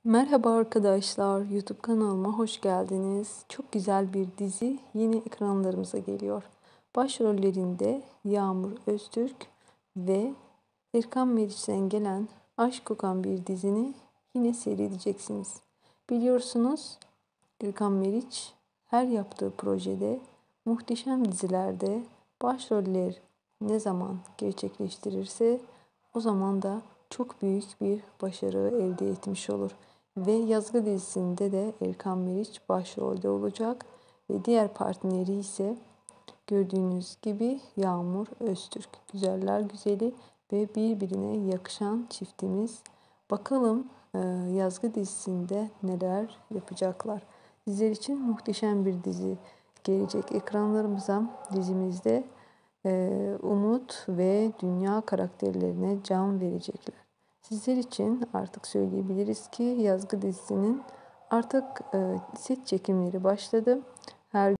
Merhaba arkadaşlar, YouTube kanalıma hoş geldiniz. Çok güzel bir dizi yine ekranlarımıza geliyor. Başrollerinde Yağmur Öztürk ve Erkan Meriç'ten gelen aşk kokan bir dizini yine seyredeceksiniz. Biliyorsunuz Erkan Meriç her yaptığı projede, muhteşem dizilerde başroller ne zaman gerçekleştirirse o zaman da çok büyük bir başarı elde etmiş olur. Ve Yazgı dizisinde de Erkan Meriç başrolde olacak ve diğer partneri ise gördüğünüz gibi Yağmur Öztürk. Güzeller güzeli ve birbirine yakışan çiftimiz. Bakalım Yazgı dizisinde neler yapacaklar. Sizler için muhteşem bir dizi gelecek ekranlarımıza. Dizimizde Umut ve Dünya karakterlerine can verecekler. Sizler için artık söyleyebiliriz ki Yazgı dizisinin artık set çekimleri başladı. Her